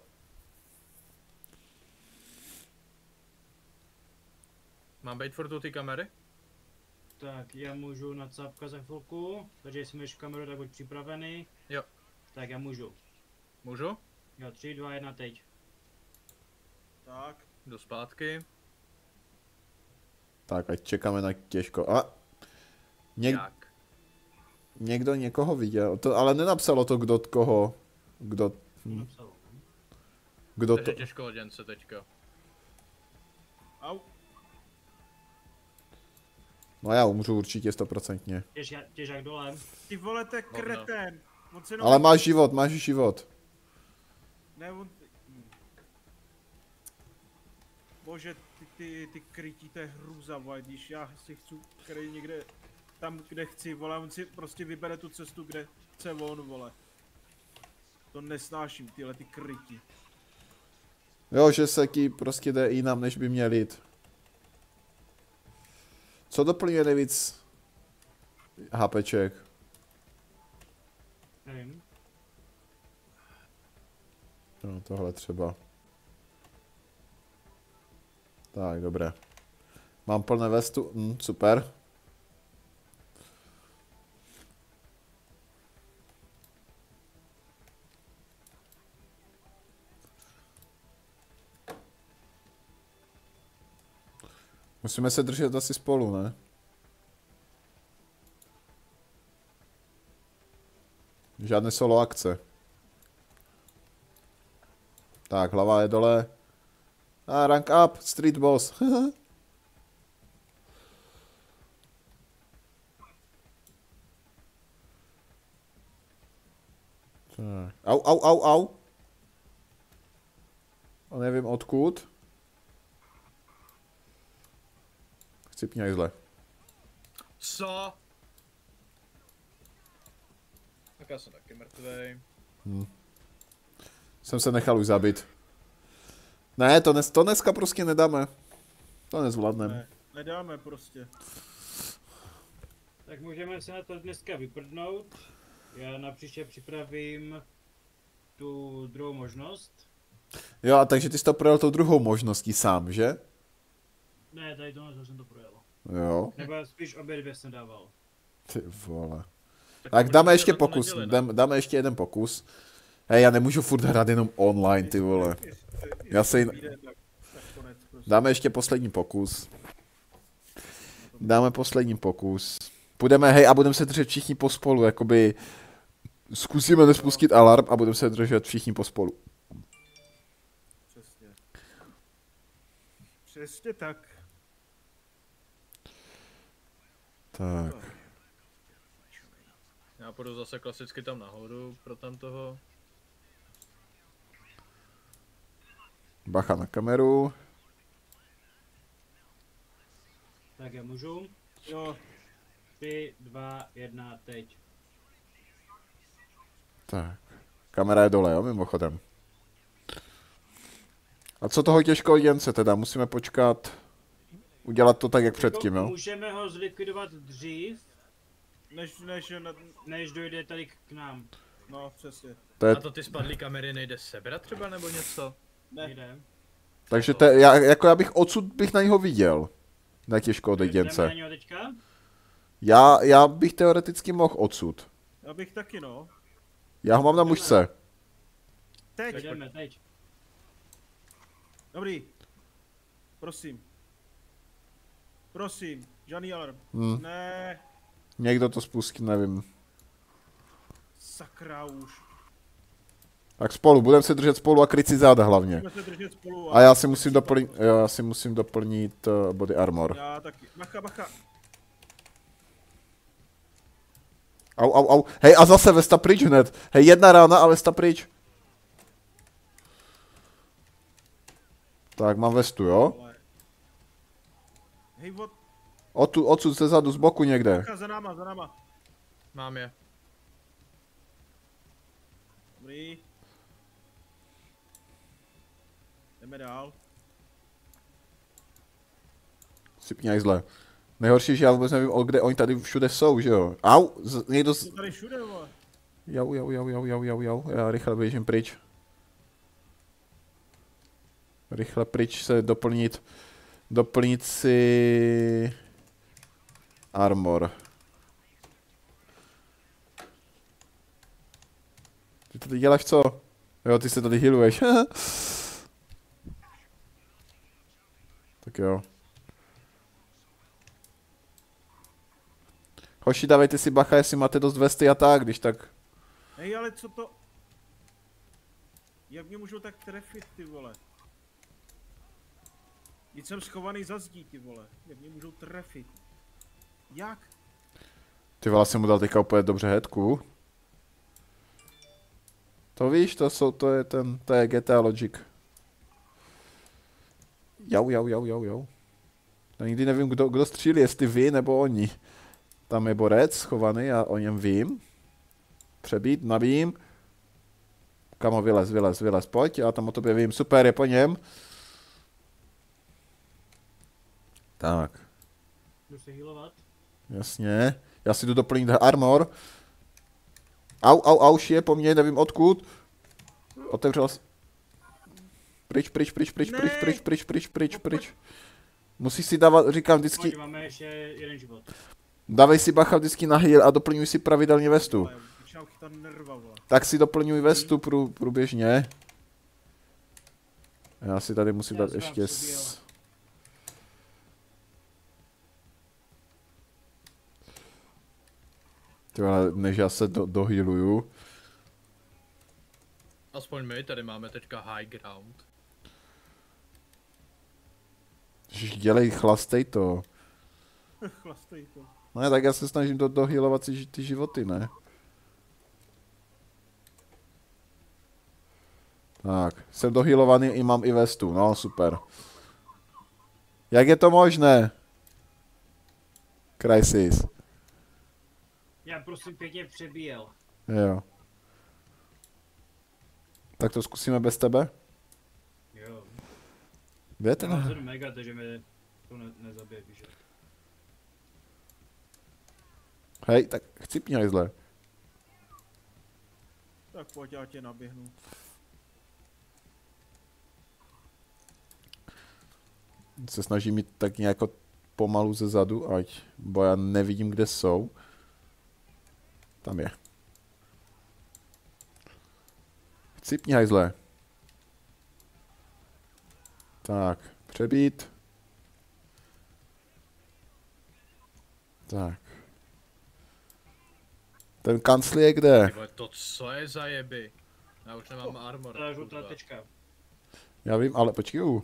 Mám být furt u ty kamery? Tak já můžu na capka za chvilku, takže jestli máš kameru, tak buď připravený. Jo. Tak já můžu. Můžu? Jo, 3, 2, 1, teď. tak. Jdu zpátky. Tak, ať čekáme na těžko. Jak? Někdo někoho viděl, ale nenapsalo to kdo koho. Kdo Napsal. to... Takže těžko oděnce teďka. Au. No já umřu určitě 100%. Těžák dole. Ty vole, to je kreten. On se Ale máš život. Ne, on... Bože, ty krytí, to je hrůza, vole, když já si chci kryt někde tam, kde chci, vole, on si prostě vybere tu cestu, kde chce on, vole. To nesnáším, tyhle ty kryti. Jo, že se ti prostě jde jinam, než by měl jít. Co doplňuje nejvíc HPček? Nevím. No, tohle třeba. Tak, dobré. Mám plné vestu, super. Musíme se držet asi spolu, ne? Žádné solo akce. Tak, hlava je dole. A rank up, street boss. Tak. Au. A nevím odkud. Chcipni zle. Co? Tak já jsem taky mrtvej. Jsem se nechal už zabít. Ne, to dneska prostě nedáme. To nezvládneme. Ne, nedáme prostě. Tak můžeme se na to dneska vyprdnout. Já napříště připravím tu druhou možnost. Jo, a takže ty jsi to projel tou druhou možností sám, že? Ne, tady tohle jsem to projel. Jo. Nebo spíš obě dvě jsem dával. Ty vole. Tak dáme ještě pokus, dáme ještě jeden pokus. Hej, já nemůžu furt hrát jenom online, ty vole. Já se dáme ještě poslední pokus. Dáme poslední pokus. Půjdeme, hej, a budeme se držet všichni pospolu, jakoby... Zkusíme nespustit alarm a budeme se držet všichni pospolu. Přesně. Přesně tak. Tak. Já půjdu zase klasicky tam nahoru pro tam toho. Bacha na kameru. Tak já můžu. Jo. 3, 2, 1, teď. Tak. Kamera je dole, jo, mimochodem. A co toho těžkého děnce teda? Musíme počkat. Udělat to tak, jak předtím, jo? Můžeme ho zlikvidovat dřív, Než než dojde tady k nám. no, přesně. To je, A to ty spadlý kamery nejde sebrat třeba nebo něco? Ne, Nejde. takže já bych odsud bych na něho viděl. Na těžkého Jdeme děnce. na něho teďka? Já bych teoreticky mohl odsud. já bych taky, no. Já ho mám na mužce. Teď. Jdeme, teď. Dobrý. Prosím. Prosím, žádný alarm. Ne, Někdo to spustí, nevím. sakra už. Tak spolu, budeme se držet spolu a kryt si záda hlavně. Musíme se držet spolu A já si musím doplnit body armor. Já taky. Bacha. Au. Hej, a zase Vesta pryč hned. Hej, jedna rána a Vesta pryč. Tak, mám Vestu, jo? Hej, Odsud ze zadu, z boku někde. Bacha, za náma. Mám je. Dobrý. Jdeme dál. Sypni zle. Nejhorší, že já vůbec nevím, kde oni tady všude jsou, že jo? Au, někdo... Jsou tady všude, vole. Jau. Já rychle běžím pryč. Rychle pryč se doplnit si... armor. Ty tady děláš co? Jo, ty se tady healuješ. Tak jo. Hoši, dávejte si bacha, jestli máte dost vesty a tak, když tak. Hej, ale co to... Jak mě můžou tak trefit, ty vole? Teď jsem schovaný za zdí, ty vole. Jak mě můžou trefit? Jak? Ty vole, jsem mu dal teďka úplně dobře headku. To víš, to je GTA Logic. Jau. Já nikdy nevím, kdo střílí, jestli vy nebo oni. Tam je borec schovaný, já o něm vím. Přebít, nabím. Kamo, vylez, pojď, já tam o tobě vím, super, je po něm. Tak. Jdu se healovat. Jasně, já si jdu doplnit armor. Au, je po mně, nevím odkud. Otevřel jsi. Pryč. Musíš si dávat, říkám vždycky. Pojď, máme ještě jeden život. Dávej si bacha vždycky na heal a doplňuj si pravidelně vestu. Začínám chytat nerva, vole. Tak si doplňuj vestu průběžně. Já si tady musím dát ještě Tyhle, než já se dohealuju. Aspoň my tady máme teďka high ground. Dělej, chlastej to. Chlastej to. No tak já se snažím dohealovat si ty životy, ne? Tak, jsem dohealovaný i mám i vestu, no super. Jak je to možné? Crisis. Já prosím pěkně přebíjel. Jo. Tak to zkusíme bez tebe? Jo. Kde je Já ten? mám 7 mega, takže mi to nezabije, víš. Hej, tak chcípni hajzle. Tak pojď, já tě naběhnu. Se snažím jít tak nějak pomalu ze zadu, bo já nevidím, kde jsou. Tam je. Chcípni hajzle. Tak, přebít. Tak. Ten kancli je kde? Tyhle, to co je za jeby? Já už nemám armor. To je žlutá tečka. Já vím, ale počkej.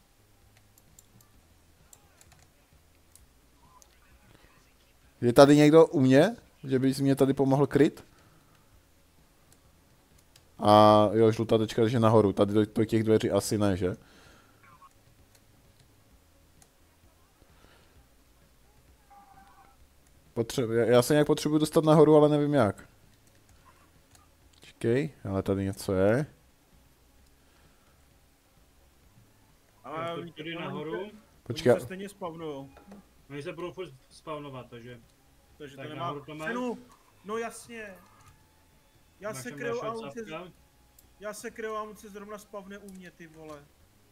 Je tady někdo u mě? Že bys mě tady pomohl kryt? A jo, žlutá tečka, takže nahoru. Tady do těch dveří asi ne, že? Já se nějak potřebuji dostat nahoru, ale nevím jak. Počkej, ale tady něco je. Ale tady nahoru. Počkej. Oni se stejně spavnujou. Oni se budou furt spawnovat, takže. Takže Tak to nemá nahoru to má. cenu. No jasně. Já se kryju a on se... Já se kryju a on se zrovna spavne u mě, ty vole.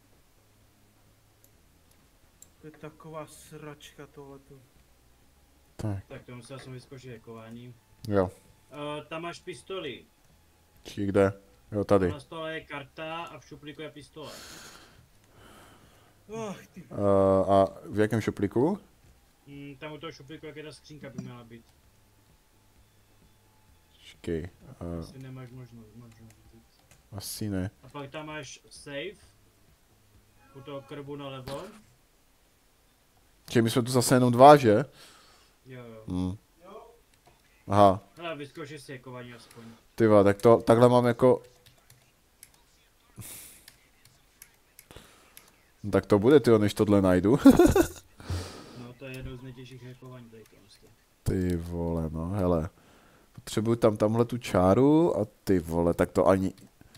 To je taková sračka tohleto. Tak to musel jsem vyzkoušet hackování. Jo. Tam máš pistoli. Či kde? Jo, tady. Na stole je karta a v šuplíku je pistole. Ty. A v jakém šuplíku? Tam u toho šuplíku, jak je ta skřínka by měla být. Počkej. Asi nemáš možnost říct. Asi ne. A pak tam máš save. U toho krbu nalevo. Čiže my jsme tu zase jenom dva, že? Jo. Aha. Hele, vyzkoušej si hackování aspoň. Tyva, tak to, takhle mám jako... No, tak to bude, tyjo, než tohle najdu. No to je jedno z nejtěžších hackování tady to. Ty vole, no, hele. Potřebuju tamhle tu čáru a ty vole, tak to ani...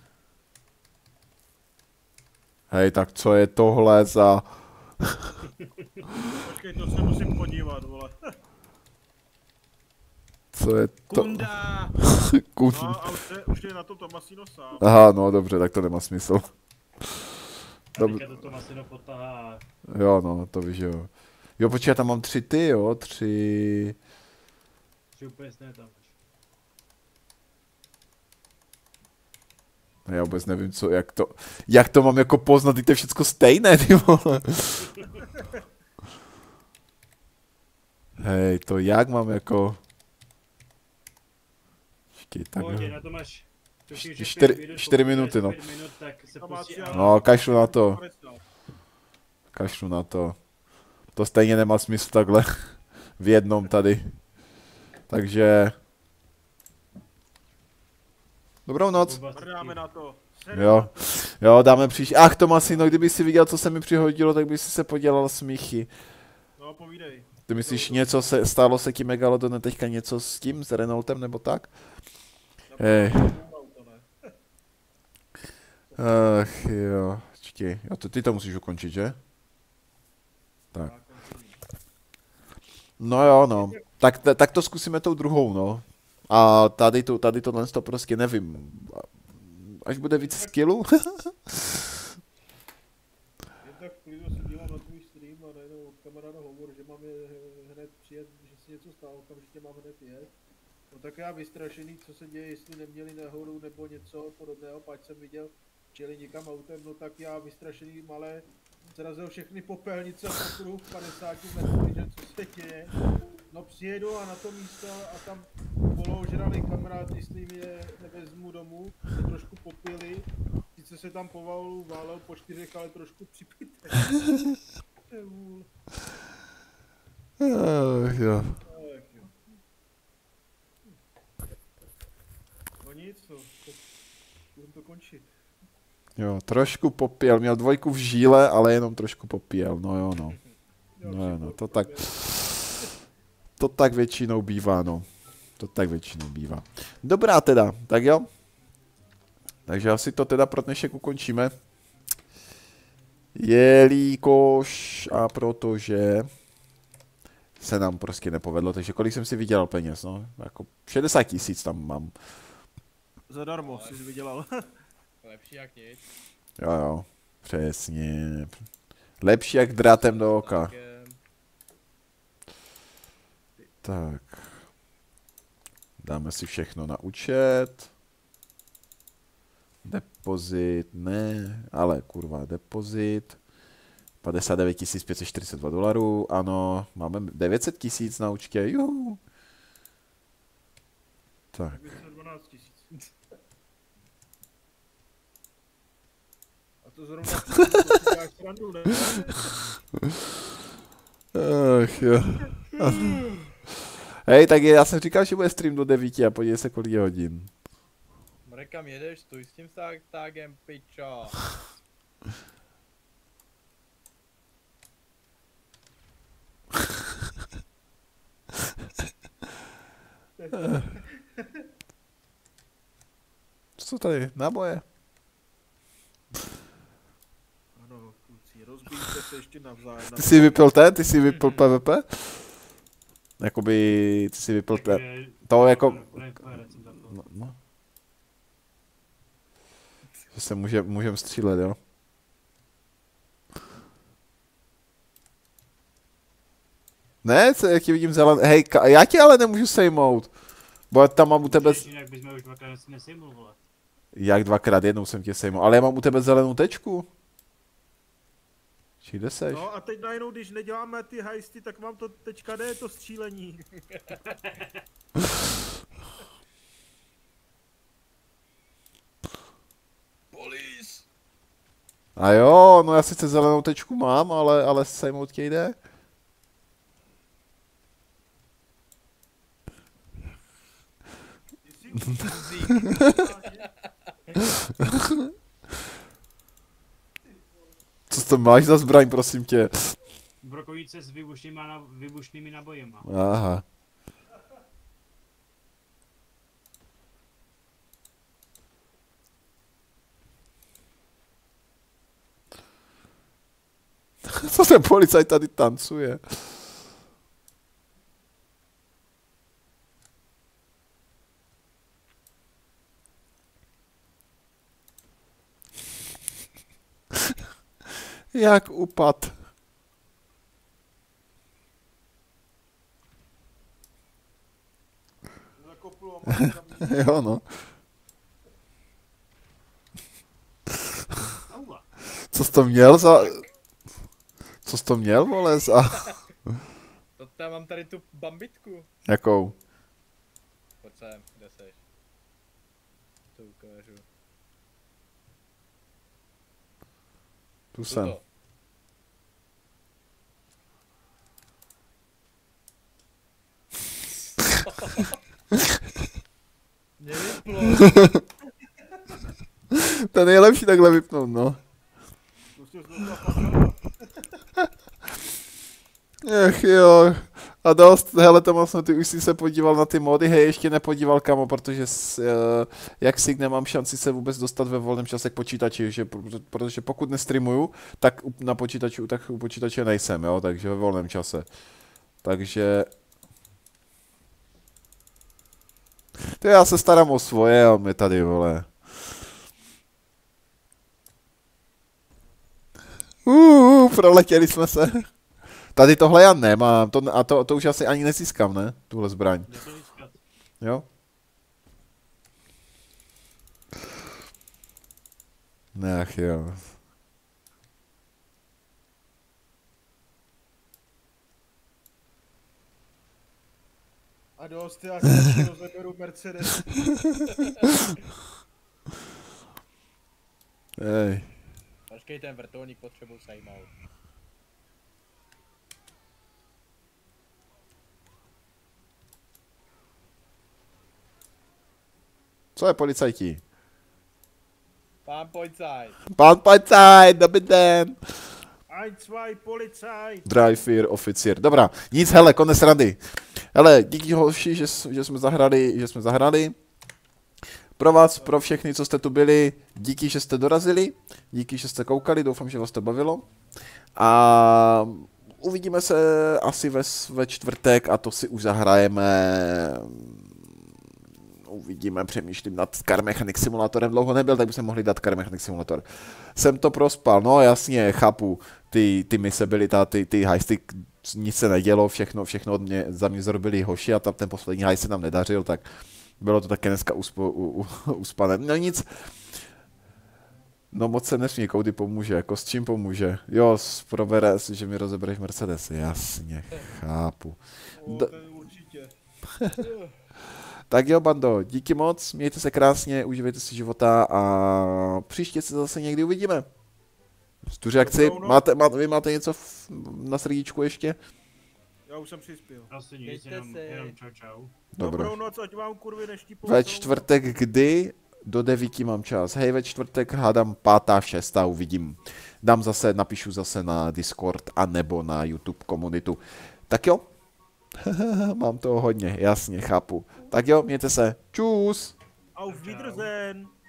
Hej, tak co je tohle za... Počkej, to se musím podívat, vole. Co je to? Kunda! No a už je na to Tomasino sám. Aha, no dobře, tak to nemá smysl. Teďka to Tomasino potahá. Jo, no, to víš, jo. Jo, počkej, já tam mám 3 ty, jo, 3... Že úplně stejně tam máš. Já vůbec nevím, co, jak to mám jako poznat, to je všecko stejné, ty vole. Hej, to jak mám jako... Počkej, tak... Pohodě, na to máš... 4 minuty, no. Minut, tak se pustí, No, kašlu na to. Kašlu na to. To stejně nemá smysl takhle v jednom tady. Takže... Dobrou noc. Dáme na to. Jo, dáme příště. Ach, Tomasino, kdyby si viděl, co se mi přihodilo, tak by si se podělal smíchy. No, povídej. Ty myslíš něco, stálo se tím Megalodon teďka něco s tím, s Renaultem nebo tak? Hej. Ach jo, počkej, jo, ty to musíš ukončit, že? Tak. No jo, no. Tak to zkusíme tou druhou, no. A tady tohle to prostě nevím. Až bude víc skillu? Jen tak v klidu si dívám na tvůj stream a najednou od kamaráda hovor, že mám hned přijet, že si něco stalo, okamžitě mám hned jet. No tak já vystrašený, co se děje, jestli neměli nehodu nebo něco podobného, pak jsem viděl, čeli někam autem, no tak já vystrašený malé, zrazil všechny popelnice po kruh 50 metrů, že co se děje. No přijedu a na to místo a tam položrali kamarád, jestli je nevezmu domů, se trošku popili, sice se tam povalu válel po 4, ale trošku připité. Jo. No nic, budem to končit. Jo, trošku popíjel, měl 2 v žíle, ale jenom trošku popíjel, no jo, no. No jo, no, to tak většinou bývá, no. To tak většinou bývá. Dobrá teda, tak jo. Takže asi to teda pro dnešek ukončíme. Jelikož a protože se nám prostě nepovedlo, takže kolik jsem si vydělal peněz, no. Jako 60 000 tam mám. Zadarmo jsi vydělal. Lepší jak nic. Jo, přesně. Lepší jak drátem do oka. Tak. Dáme si všechno na účet. Depozit, ne, ale kurva, depozit. 59 542 $, ano, máme 900 000 na účtě, juhu. Tak. 12 000. A to zrovna děláš srandu, ne? Ach jo. Hej, tak já jsem říkal, že bude stream do 9 a podívej se, kolik je hodin. Kam jedeš, stůj s tím tágem, pičo. Co tady, náboje? Ano, kluci, rozbijte se ještě navzájem. Ty jsi vypil ten? Ty jsi vypil PvP? Jakoby, ty jsi vypil ten. To jako... No. Že se můžem střílet, jo? Ne, co, jak ti vidím zelený. Hej, já ti ale nemůžu sejmout. Bo tam mám u tebe... Jinak bychom už dvakrát nesejmul, vole. Jak dvakrát, jednou jsem tě sejmout, ale já mám u tebe zelenou tečku. Či kde seš? No a teď najednou, když neděláme ty hajsty, tak mám to teďka jde to střílení. Police! A jo, no já sice zelenou tečku mám, ale sejmout tě jde. Co to máš za zbraň, prosím tě? Brokovice s vybušnými nabojema. Aha. Co ten policajt tady tancuje? Jak upad. Jo no. Co jsi to měl za... Co jsi to měl, vole, za... To já mám tady tu bambitku. Jakou? Pojď sem, kde seš? To ukážu. Tu jsem. Mě vyplo. To je nejlepší takhle vypnout, no. Ach jo. A dost, hele Tomas, no ty už jsi se podíval na ty mody, hej, ještě nepodíval kamo, protože jak si nemám šanci se vůbec dostat ve volném čase k počítači, protože pokud nestreamuju, tak na počítači, tak u počítače nejsem, jo, takže ve volném čase. Takže... To já se starám o svoje a my tady, vole. Proletěli jsme se. Tady tohle já nemám, to už asi ani nezískám, ne? Tuhle zbraň. Jo? Ne, ach jo. A dost, já si rozeberu Mercedes. Ej. Počkej, ten vrtulník potřebuji sejmout. Co je policajti? Pán policajt. Pán policajt, dobrý den. Ein, zwei, policajt. Driver, oficír. Dobrá, nic, hele, konec rady. Hele, díky hoši, že jsme zahrali. Pro vás, pro všechny, co jste tu byli, díky, že jste dorazili, díky, že jste koukali, doufám, že vás to bavilo. A uvidíme se asi ve čtvrtek a to si už zahrajeme. Uvidíme, přemýšlím nad Car Mechanic Simulatorem, dlouho nebyl, tak bychom mohli dát Car Mechanic Simulator. Jsem to prospal, no jasně, chápu, ty mise byly, ty heisty, nic se nedělo, všechno za mě zrobili hoši a tam ten poslední heist se nám nedařil, tak bylo to také dneska uspané. No nic, no moc se nesmí, Cody pomůže, jako s čím pomůže? Jo, provere, že mi rozebereš Mercedes, jasně, chápu. Určitě. Tak jo, bando, díky moc, mějte se krásně, užívejte si života a příště se zase někdy uvidíme. Tu reakci, vy máte něco na srdíčku ještě? Já už jsem přispěl. Asi nic, jenom čau. Dobrou noc, ať vám kurvy neštípou. Ve čtvrtek kdy? Do 9 mám čas. Hej, ve čtvrtek hádám 5., 6. uvidím. Napíšu zase na Discord a nebo na YouTube komunitu. Tak jo? Mám toho hodně, jasně, chápu. Tak jo, mějte se. Čus! Auf Wiedersehen!